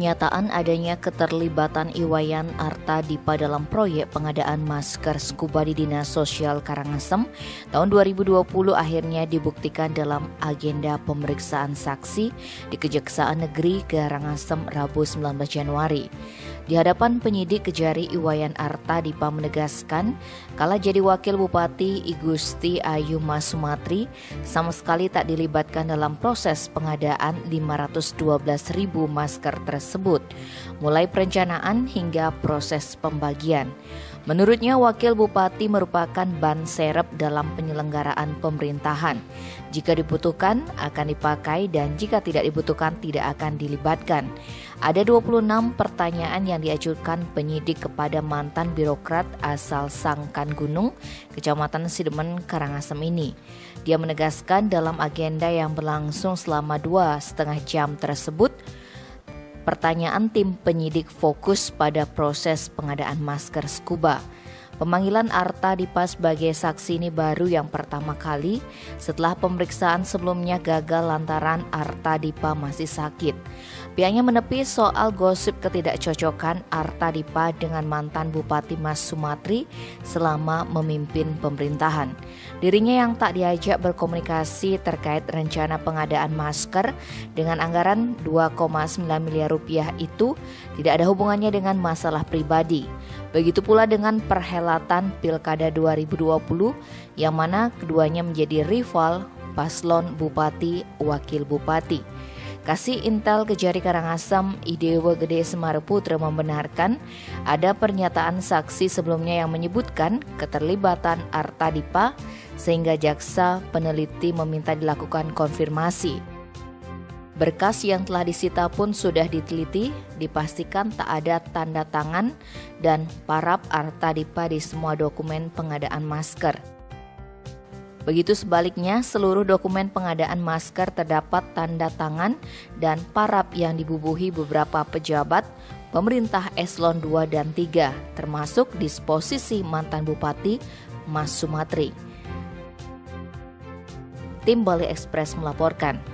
Pernyataan adanya keterlibatan Iwayan Artadipa dalam proyek pengadaan masker scuba di Dinas Sosial Karangasem tahun 2020 akhirnya dibuktikan dalam agenda pemeriksaan saksi di Kejaksaan Negeri Karangasem Rabu 19 Januari. Di hadapan penyidik Kejari, Iwayan Artadipa menegaskan kala jadi Wakil Bupati I Gusti Ayu Mas Sumatri sama sekali tak dilibatkan dalam proses pengadaan 512.000 masker tersebut, mulai perencanaan hingga proses pembagian. Menurutnya, Wakil Bupati merupakan ban serep dalam penyelenggaraan pemerintahan. Jika dibutuhkan akan dipakai dan jika tidak dibutuhkan tidak akan dilibatkan. Ada 26 pertanyaan yang diajukan penyidik kepada mantan birokrat asal Sangkan Gunung, Kecamatan Sidemen, Karangasem ini. Dia menegaskan dalam agenda yang berlangsung selama 2,5 jam tersebut, pertanyaan tim penyidik fokus pada proses pengadaan masker scuba. Pemanggilan Artadipa sebagai saksi ini baru yang pertama kali setelah pemeriksaan sebelumnya gagal lantaran Artadipa masih sakit. Pihaknya menepi soal gosip ketidakcocokan Artadipa dengan mantan Bupati Mas Sumatri selama memimpin pemerintahan. Dirinya yang tak diajak berkomunikasi terkait rencana pengadaan masker dengan anggaran 2,9 miliar rupiah itu tidak ada hubungannya dengan masalah pribadi. Begitu pula dengan perhelatan Pilkada 2020 yang mana keduanya menjadi rival paslon Bupati Wakil Bupati. Kasih Intel Kejari Karangasem Idewa Gede Semarputra membenarkan ada pernyataan saksi sebelumnya yang menyebutkan keterlibatan Artadipa sehingga jaksa peneliti meminta dilakukan konfirmasi. Berkas yang telah disita pun sudah diteliti, dipastikan tak ada tanda tangan dan paraf Artadipa di semua dokumen pengadaan masker. Begitu sebaliknya, seluruh dokumen pengadaan masker terdapat tanda tangan dan paraf yang dibubuhi beberapa pejabat pemerintah eselon 2 dan 3, termasuk disposisi mantan Bupati Mas Sumatri. Tim Bali Express melaporkan.